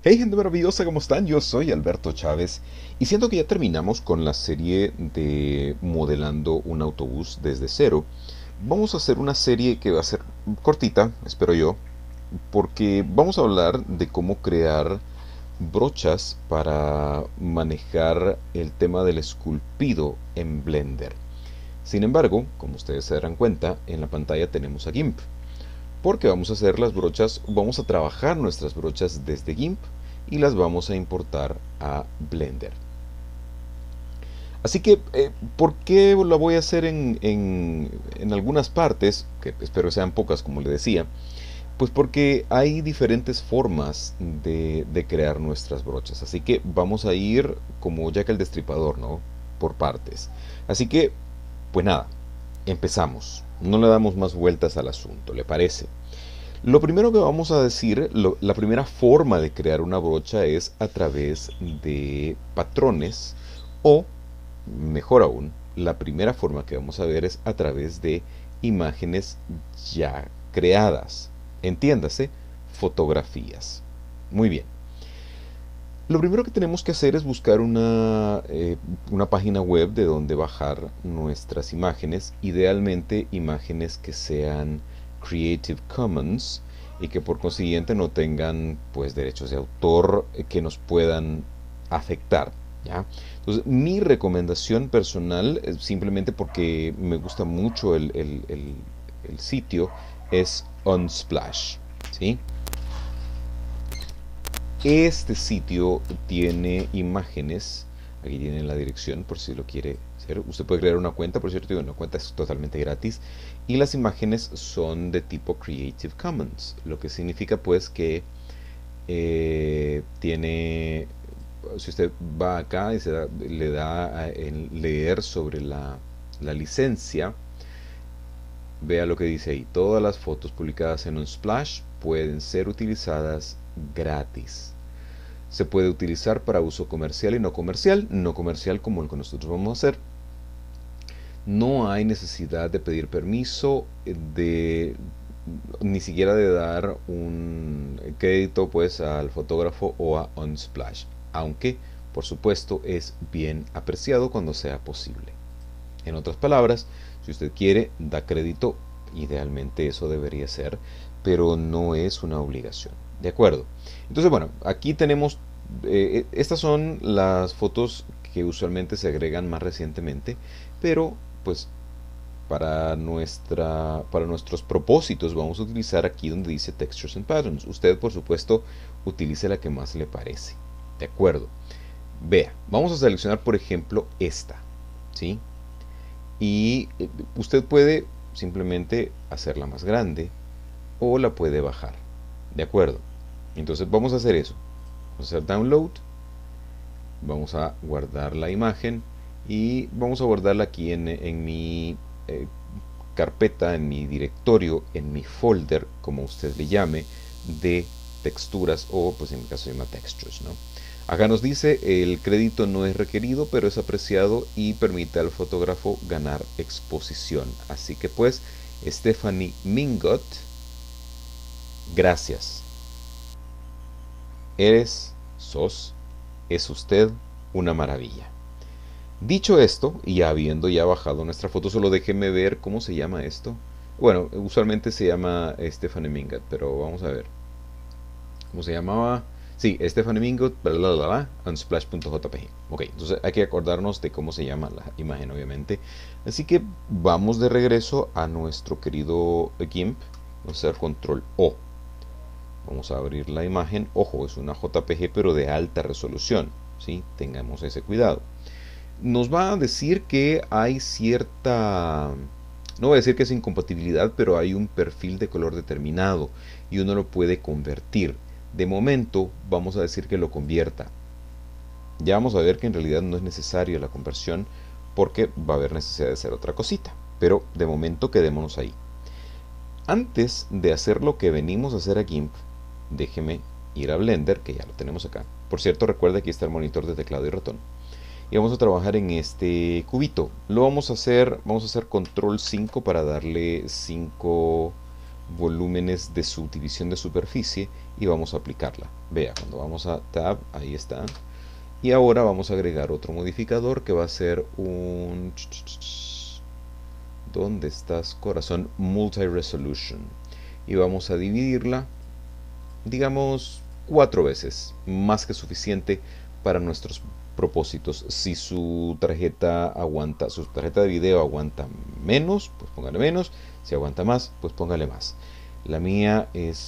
Hey gente maravillosa, ¿cómo están? Yo soy Alberto Chávez y siento que ya terminamos con la serie de modelando un autobús desde cero. Vamos a hacer una serie que va a ser cortita, espero yo, porque vamos a hablar de cómo crear brochas para manejar el tema del esculpido en Blender. Sin embargo, como ustedes se darán cuenta, en la pantalla tenemos a GIMP porque vamos a hacer las brochas, vamos a trabajar nuestras brochas desde GIMP y las vamos a importar a Blender. Así que, ¿por qué la voy a hacer en algunas partes? Que espero sean pocas, como le decía. Pues porque hay diferentes formas de crear nuestras brochas. Así que vamos a ir como Jack el Destripador, ¿no? Por partes. Así que, pues nada, empezamos. No le damos más vueltas al asunto, ¿le parece? Lo primero que vamos a decir, la primera forma de crear una brocha es a través de patrones o, mejor aún, la primera forma que vamos a ver es a través de imágenes ya creadas. Entiéndase, fotografías. Muy bien. Lo primero que tenemos que hacer es buscar una página web de donde bajar nuestras imágenes, idealmente imágenes que sean Creative Commons y que por consiguiente no tengan pues derechos de autor que nos puedan afectar. ¿Ya? Entonces, mi recomendación personal, simplemente porque me gusta mucho el sitio, es Unsplash. ¿Sí? Este sitio tiene imágenes. Aquí tienen la dirección por si lo quiere hacer. Usted puede crear una cuenta, por cierto, una cuenta es totalmente gratis. Y las imágenes son de tipo Creative Commons, lo que significa pues que tiene, si usted va acá y le da en leer sobre la licencia, vea lo que dice ahí. Todas las fotos publicadas en Unsplash pueden ser utilizadas gratis. Se puede utilizar para uso comercial y no comercial como el que nosotros vamos a hacer. No hay necesidad de pedir permiso, ni siquiera de dar un crédito pues al fotógrafo o a Unsplash, aunque por supuesto es bien apreciado cuando sea posible. En otras palabras, si usted quiere, da crédito, idealmente eso debería ser, pero no es una obligación. ¿De acuerdo? Entonces, bueno, aquí tenemos, estas son las fotos que usualmente se agregan más recientemente, pero pues para nuestros propósitos vamos a utilizar aquí donde dice Textures and Patterns. Usted, por supuesto, utilice la que más le parece. ¿De acuerdo? Vea, vamos a seleccionar, por ejemplo, esta. ¿Sí? Y usted puede simplemente hacerla más grande o la puede bajar. ¿De acuerdo? Entonces vamos a hacer eso. Vamos a hacer download. Vamos a guardar la imagen y vamos a guardarla aquí en mi carpeta, en mi directorio, en mi folder, como usted le llame, de texturas o pues en mi caso se llama textures, ¿no? Acá nos dice el crédito no es requerido, pero es apreciado y permite al fotógrafo ganar exposición. Así que pues, Stephanie Mingot, gracias. Eres, sos, es usted una maravilla. Dicho esto, y habiendo ya bajado nuestra foto, solo déjeme ver cómo se llama esto. Bueno, usualmente se llama Stephanie Mingot, pero vamos a ver. ¿Cómo se llamaba? Sí, Stephanie Mingot, bla, bla, bla, bla, unsplash.jpg. Ok, entonces hay que acordarnos de cómo se llama la imagen, obviamente. Así que vamos de regreso a nuestro querido GIMP. Vamos a hacer control O. Vamos a abrir la imagen. Ojo, es una JPG, pero de alta resolución. ¿Sí? Tengamos ese cuidado. Nos va a decir que hay cierta, no voy a decir que es incompatibilidad, pero hay un perfil de color determinado y uno lo puede convertir. De momento vamos a decir que lo convierta. Ya vamos a ver que en realidad no es necesario la conversión porque va a haber necesidad de hacer otra cosita. Pero de momento quedémonos ahí. Antes de hacer lo que venimos a hacer a GIMP, déjeme ir a Blender, que ya lo tenemos acá. Por cierto, recuerda que aquí está el monitor de teclado y ratón. Y vamos a trabajar en este cubito. Lo vamos a hacer control 5 para darle 5 volúmenes de subdivisión de superficie y vamos a aplicarla. Vea, cuando vamos a Tab, ahí está. Y ahora vamos a agregar otro modificador que va a ser un... ¿Dónde estás, corazón? Multi-resolution. Y vamos a dividirla, digamos, 4 veces, más que suficiente para nuestros propósitos. Si su tarjeta de video aguanta menos, pues póngale menos. Si aguanta más, pues póngale más. La mía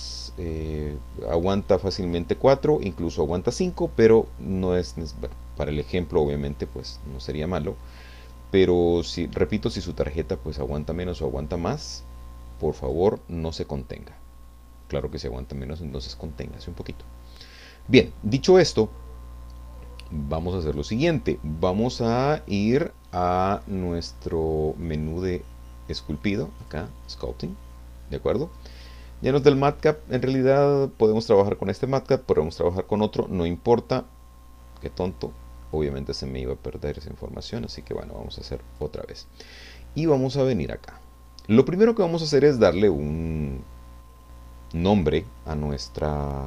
aguanta fácilmente 4, incluso aguanta 5, pero no es, bueno, para el ejemplo obviamente pues no sería malo. Pero si, repito, si su tarjeta pues aguanta menos o aguanta más, por favor no se contenga. Claro que si aguanta menos, entonces conténgase un poquito. Bien, dicho esto, vamos a hacer lo siguiente. Vamos a ir a nuestro menú de esculpido, acá, Sculpting, ¿de acuerdo? Ya nos da el matcap. En realidad podemos trabajar con este matcap, podemos trabajar con otro, no importa. Qué tonto. Obviamente se me iba a perder esa información, así que bueno, vamos a hacer otra vez. Y vamos a venir acá. Lo primero que vamos a hacer es darle un nombre a nuestra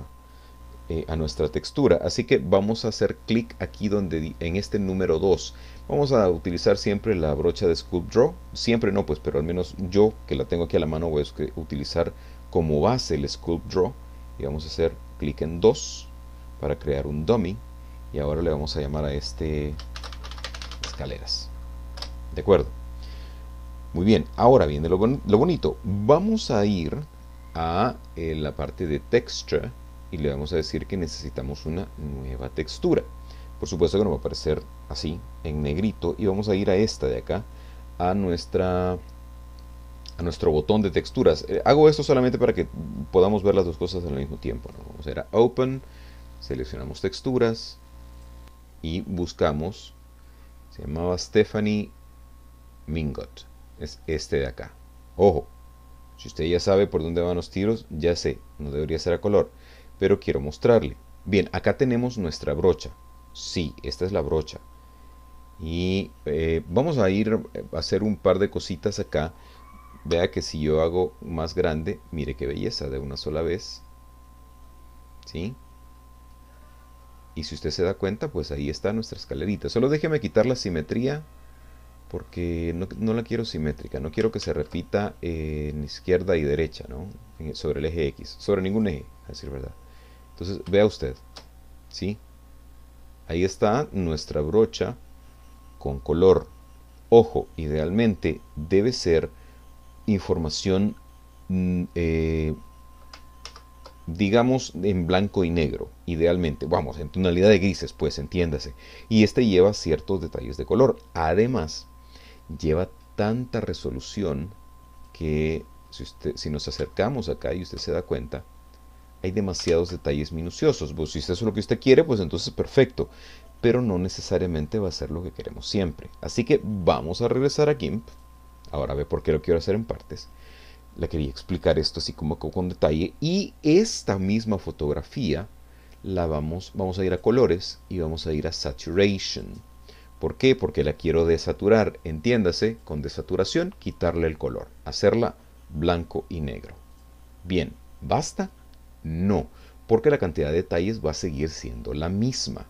textura. Así que vamos a hacer clic aquí donde en este número 2. Vamos a utilizar siempre la brocha de Sculpt Draw. Siempre no, pues, pero al menos yo que la tengo aquí a la mano voy a utilizar como base el Sculpt Draw. Y vamos a hacer clic en 2 para crear un dummy. Y ahora le vamos a llamar a este escaleras. ¿De acuerdo? Muy bien, ahora viene lo bonito. Vamos a ir a la parte de Texture y le vamos a decir que necesitamos una nueva textura. Por supuesto que nos va a aparecer así, en negrito, y vamos a ir a esta de acá, a nuestro botón de texturas. Hago esto solamente para que podamos ver las dos cosas al mismo tiempo, ¿no? Vamos a ir a Open, seleccionamos texturas y buscamos, se llamaba Stephanie Mingot, es este de acá. Ojo, si usted ya sabe por dónde van los tiros, ya sé, no debería ser a color, pero quiero mostrarle. Bien, acá tenemos nuestra brocha. Sí, esta es la brocha. Y vamos a ir a hacer un par de cositas acá. Vea que si yo hago más grande, mire qué belleza, de una sola vez. ¿Sí? Y si usted se da cuenta, pues ahí está nuestra escalerita. Solo déjeme quitar la simetría, porque no la quiero simétrica. No quiero que se repita en izquierda y derecha, ¿no? Sobre el eje X. Sobre ningún eje, a decir verdad. Entonces, vea usted. ¿Sí? Ahí está nuestra brocha con color. Ojo, idealmente debe ser información, digamos, en blanco y negro, idealmente. Vamos, en tonalidad de grises, pues, entiéndase. Y este lleva ciertos detalles de color. Además, lleva tanta resolución que si nos acercamos acá y usted se da cuenta, hay demasiados detalles minuciosos. Pues, si eso es lo que usted quiere, pues entonces perfecto. Pero no necesariamente va a ser lo que queremos siempre. Así que vamos a regresar a GIMP. Ahora ve por qué lo quiero hacer en partes. Le quería explicar esto así como con detalle. Y esta misma fotografía vamos a ir a colores y vamos a ir a Saturation. ¿Por qué? Porque la quiero desaturar. Entiéndase, con desaturación, quitarle el color. Hacerla blanco y negro. Bien, ¿basta? No, porque la cantidad de detalles va a seguir siendo la misma.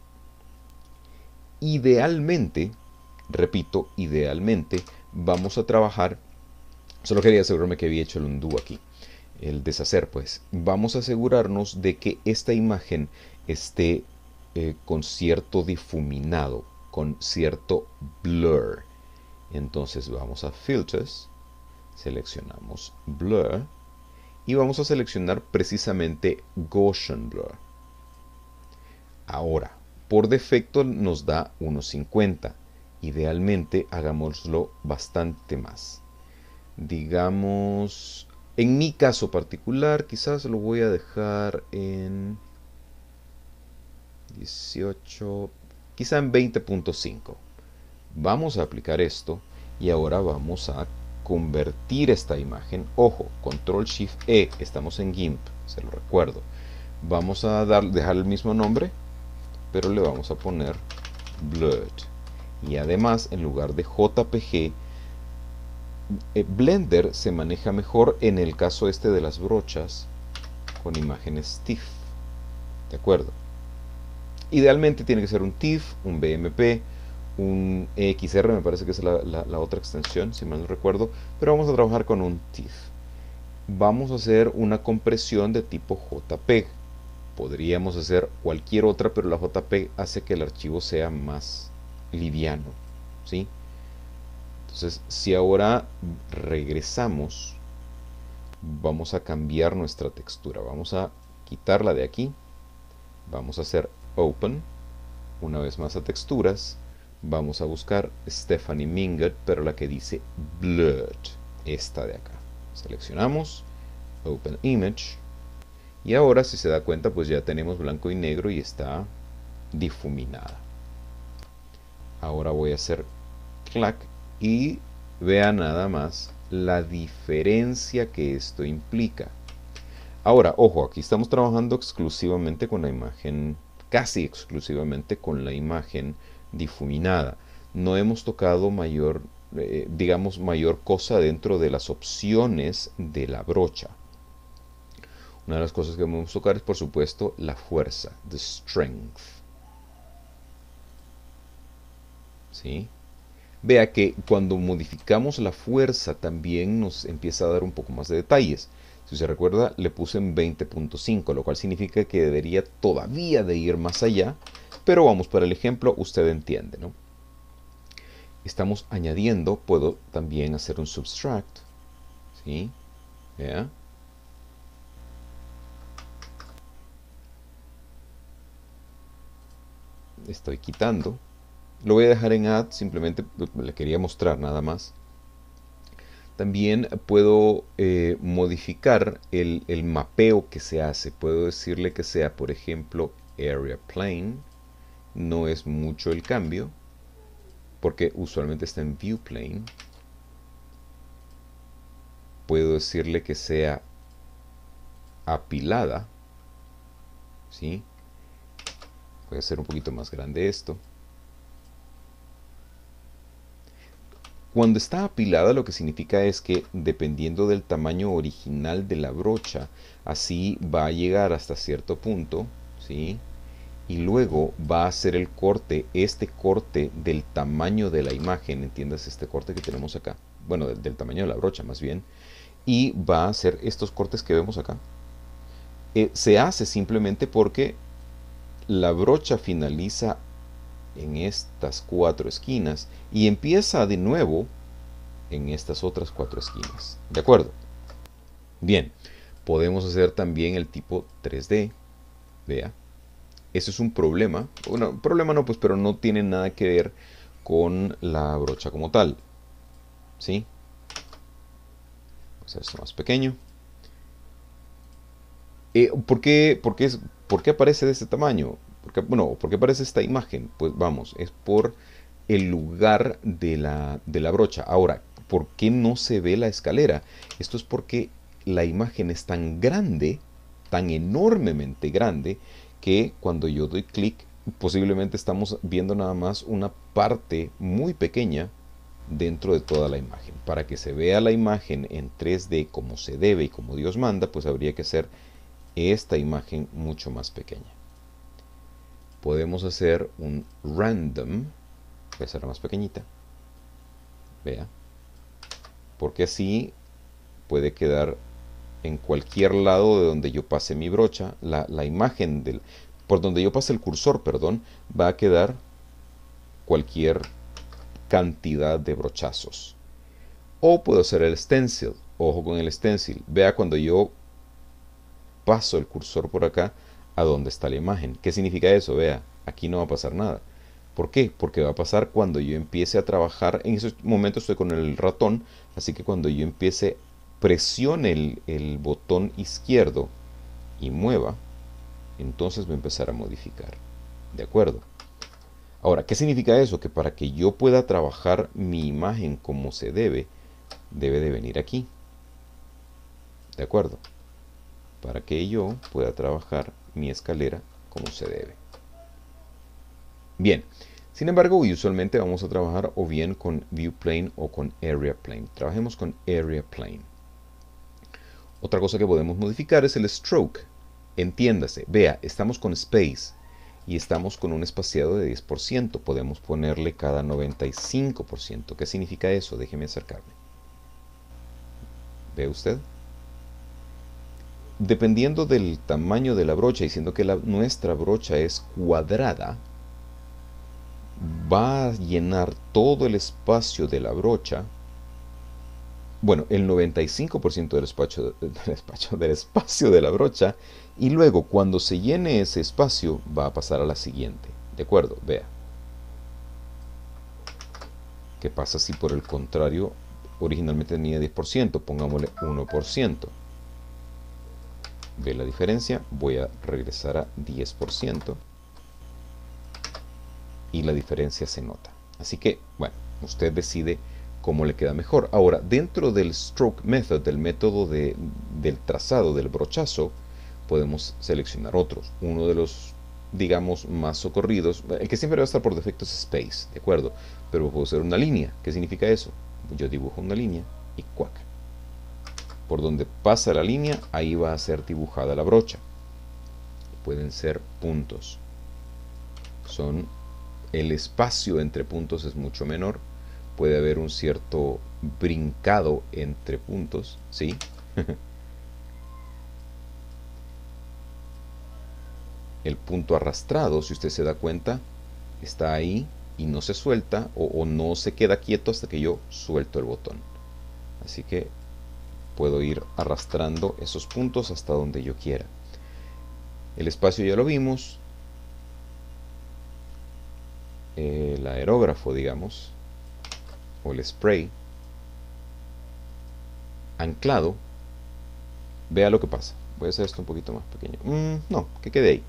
Idealmente, repito, idealmente, vamos a trabajar, solo quería asegurarme que había hecho el undo aquí, el deshacer, pues, vamos a asegurarnos de que esta imagen esté con cierto difuminado, con cierto blur. Entonces vamos a Filters, seleccionamos Blur, y vamos a seleccionar precisamente Gaussian Blur. Ahora, por defecto nos da 1.50. Idealmente hagámoslo bastante más. Digamos, en mi caso particular, quizás lo voy a dejar en 18, quizá en 20.5. Vamos a aplicar esto y ahora vamos a convertir esta imagen. Ojo, Control Shift E, estamos en GIMP, se lo recuerdo. Vamos a dejar el mismo nombre, pero le vamos a poner Blurred. Y además, en lugar de JPG, Blender se maneja mejor en el caso este de las brochas con imágenes TIFF, ¿de acuerdo? Idealmente tiene que ser un TIFF, un BMP, un EXR, me parece que es la otra extensión, si mal no recuerdo, pero vamos a trabajar con un TIFF. Vamos a hacer una compresión de tipo JPEG. Podríamos hacer cualquier otra, pero la JPEG hace que el archivo sea más liviano, ¿sí? Entonces, si ahora regresamos, vamos a cambiar nuestra textura. Vamos a quitarla de aquí. Vamos a hacer Open. Una vez más a texturas. Vamos a buscar Stephanie Mingut, pero la que dice Blurred. Esta de acá. Seleccionamos. Open Image. Y ahora, si se da cuenta, pues ya tenemos blanco y negro y está difuminada. Ahora voy a hacer clack y vea nada más la diferencia que esto implica. Ahora, ojo, aquí estamos trabajando exclusivamente con la imagen, casi exclusivamente con la imagen difuminada. No hemos tocado mayor, digamos, mayor cosa dentro de las opciones de la brocha. Una de las cosas que vamos a tocar es, por supuesto, la fuerza, the strength. ¿Sí? Vea que cuando modificamos la fuerza también nos empieza a dar un poco más de detalles. Si se recuerda, le puse en 20.5, lo cual significa que debería todavía de ir más allá, pero vamos para el ejemplo, usted entiende, ¿no? Estamos añadiendo, puedo también hacer un subtract, ¿sí? Vea. Estoy quitando. Lo voy a dejar en add, simplemente le quería mostrar nada más. También puedo modificar el mapeo que se hace. Puedo decirle que sea, por ejemplo, Area Plane. No es mucho el cambio, porque usualmente está en View Plane. Puedo decirle que sea apilada, ¿sí? Voy a hacer un poquito más grande esto. Cuando está apilada, lo que significa es que dependiendo del tamaño original de la brocha, así va a llegar hasta cierto punto, ¿sí? Y luego va a hacer el corte, este corte del tamaño de la imagen, entiendas este corte que tenemos acá, bueno, del tamaño de la brocha más bien, y va a hacer estos cortes que vemos acá. Se hace simplemente porque la brocha finaliza en estas 4 esquinas y empieza de nuevo en estas otras 4 esquinas. ¿De acuerdo? Bien, podemos hacer también el tipo 3D. Vea, eso es un problema. Bueno, problema no, pues, pero no tiene nada que ver con la brocha como tal. ¿Sí? Vamos a hacer esto más pequeño. ¿Por qué aparece de este tamaño? ¿Por qué aparece esta imagen? Pues vamos, es por el lugar de la brocha. Ahora, ¿por qué no se ve la escalera? Esto es porque la imagen es tan grande, tan enormemente grande, que cuando yo doy clic, posiblemente estamos viendo nada más una parte muy pequeña dentro de toda la imagen. Para que se vea la imagen en 3D como se debe y como Dios manda, pues habría que hacer esta imagen mucho más pequeña. Podemos hacer un random, voy a hacerla más pequeñita, vea, porque así puede quedar en cualquier lado de donde yo pase mi brocha, la imagen por donde yo pase el cursor, perdón, va a quedar cualquier cantidad de brochazos. O puedo hacer el stencil, ojo con el stencil, vea cuando yo paso el cursor por acá a donde está la imagen. ¿Qué significa eso? Vea, aquí no va a pasar nada. ¿Por qué? Porque va a pasar cuando yo empiece a trabajar. En ese momento estoy con el ratón, así que cuando yo empiece, presione el botón izquierdo y mueva, entonces va a empezar a modificar. ¿De acuerdo? Ahora, ¿qué significa eso? Que para que yo pueda trabajar mi imagen como se debe, debe de venir aquí. ¿De acuerdo? Para que yo pueda trabajar mi escalera como se debe. Bien, Sin embargo, usualmente vamos a trabajar o bien con View Plane o con Area Plane. Trabajemos con Area Plane. Otra cosa que podemos modificar es el stroke. Entiéndase, vea, estamos con space y estamos con un espaciado de 10%. Podemos ponerle cada 95%. ¿Qué significa eso? Déjeme acercarme. ¿Ve usted? Dependiendo del tamaño de la brocha, diciendo que nuestra brocha es cuadrada, va a llenar todo el espacio de la brocha. Bueno, el 95% del espacio de la brocha, y luego cuando se llene ese espacio va a pasar a la siguiente. ¿De acuerdo? Vea. ¿Qué pasa si por el contrario originalmente tenía 10%? Pongámosle 1%. ¿Ve la diferencia? Voy a regresar a 10% y la diferencia se nota. Así que, bueno, usted decide cómo le queda mejor. Ahora, dentro del Stroke Method, del método del trazado, del brochazo, podemos seleccionar otros. Uno de los, digamos, más socorridos, el que siempre va a estar por defecto es Space, ¿de acuerdo? Pero puedo hacer una línea. ¿Qué significa eso? Yo dibujo una línea y cuac. Por donde pasa la línea, ahí va a ser dibujada la brocha. Pueden ser puntos. El espacio entre puntos es mucho menor. Puede haber un cierto brincado entre puntos, ¿sí? El punto arrastrado, si usted se da cuenta, está ahí y no se suelta o no se queda quieto hasta que yo suelto el botón. Así que puedo ir arrastrando esos puntos hasta donde yo quiera. El espacio ya lo vimos. El aerógrafo, digamos, o el spray anclado. Vea lo que pasa. Voy a hacer esto un poquito más pequeño. No, que quede ahí.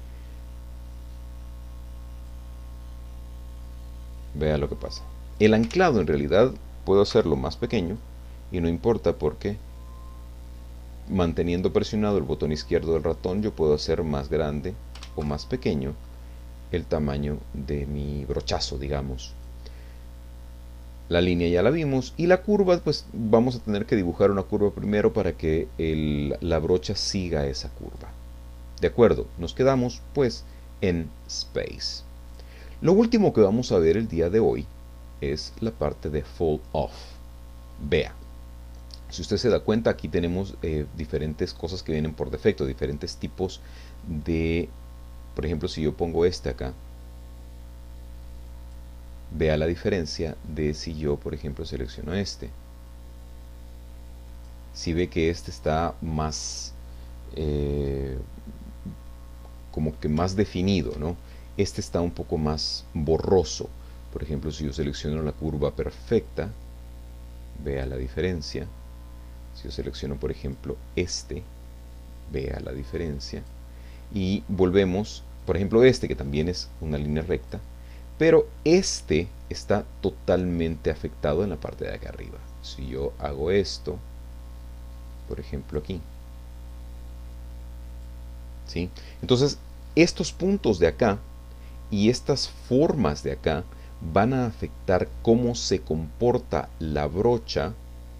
Vea lo que pasa. El anclado en realidad puedo hacerlo más pequeño y no importa porque manteniendo presionado el botón izquierdo del ratón yo puedo hacer más grande o más pequeño el tamaño de mi brochazo, digamos. La línea ya la vimos y la curva, pues vamos a tener que dibujar una curva primero para que la brocha siga esa curva. De acuerdo, nos quedamos pues en Space. Lo último que vamos a ver el día de hoy es la parte de Fall Off. Vea, si usted se da cuenta, aquí tenemos diferentes cosas que vienen por defecto, diferentes tipos de, por ejemplo, si yo pongo este acá, vea la diferencia de si yo, por ejemplo, selecciono este. Si ve que este está más, como que más definido, ¿no? Este está un poco más borroso. Por ejemplo, si yo selecciono la curva perfecta, vea la diferencia. Si yo selecciono, por ejemplo, este, vea la diferencia. Y volvemos, por ejemplo, este que también es una línea recta, pero este está totalmente afectado en la parte de acá arriba. Si yo hago esto, por ejemplo aquí, ¿sí? Entonces, estos puntos de acá y estas formas de acá van a afectar cómo se comporta la brocha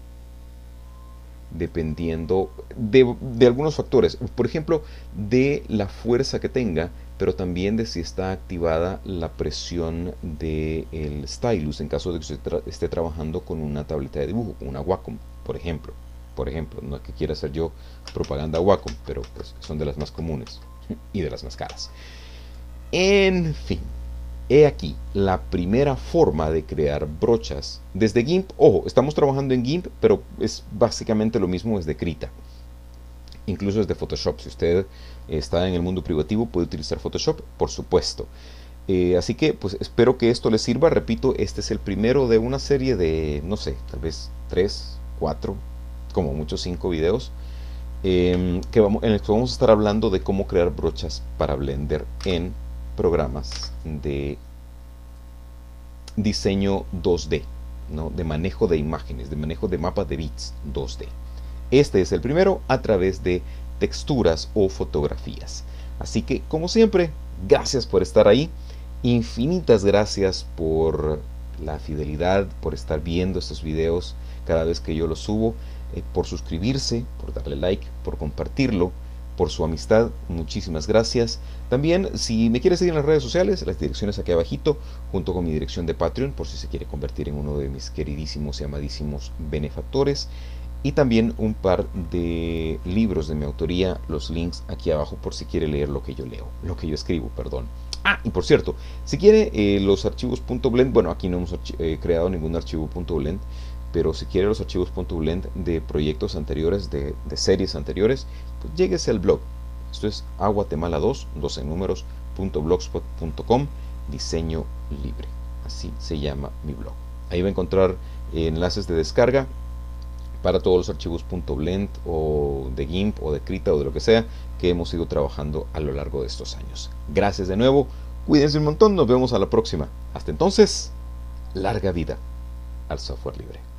dependiendo de algunos factores, por ejemplo, de la fuerza que tenga, pero también de si está activada la presión del stylus en caso de que usted esté trabajando con una tableta de dibujo, con una Wacom, por ejemplo. No es que quiera hacer yo propaganda Wacom, pero pues son de las más comunes y de las más caras. En fin, he aquí la primera forma de crear brochas desde GIMP. Ojo, estamos trabajando en GIMP, pero es básicamente lo mismo desde Krita. Incluso desde Photoshop. Si usted está en el mundo privativo, puede utilizar Photoshop, por supuesto. Así que, pues espero que esto les sirva. Repito, este es el primero de una serie de, no sé, tal vez 3, 4, como muchos 5 videos. En el que vamos a estar hablando de cómo crear brochas para Blender en programas de diseño 2D, ¿no? De manejo de imágenes, de manejo de mapas de bits 2D. Este es el primero a través de texturas o fotografías. Así que, como siempre, gracias por estar ahí Infinitas gracias por la fidelidad, por estar viendo estos videos cada vez que yo los subo, por suscribirse, por darle like, por compartirlo, por su amistad. Muchísimas gracias. También, si me quieres seguir en las redes sociales, las direcciones aquí abajito, junto con mi dirección de Patreon, por si se quiere convertir en uno de mis queridísimos y amadísimos benefactores. Y también un par de libros de mi autoría, los links aquí abajo por si quiere leer lo que yo leo, lo que yo escribo, perdón. Ah, y por cierto, si quiere los archivos .blend, bueno, aquí no hemos creado ningún archivo .blend, pero si quiere los archivos .blend de proyectos anteriores, de series anteriores, pues lléguese al blog. Esto es aguatemala2, 2 en números, .blogspot.com, diseño libre. Así se llama mi blog. Ahí va a encontrar enlaces de descarga para todos los archivos .blend o de GIMP o de Krita o de lo que sea que hemos ido trabajando a lo largo de estos años. Gracias de nuevo, cuídense un montón, nos vemos a la próxima. Hasta entonces, larga vida al software libre.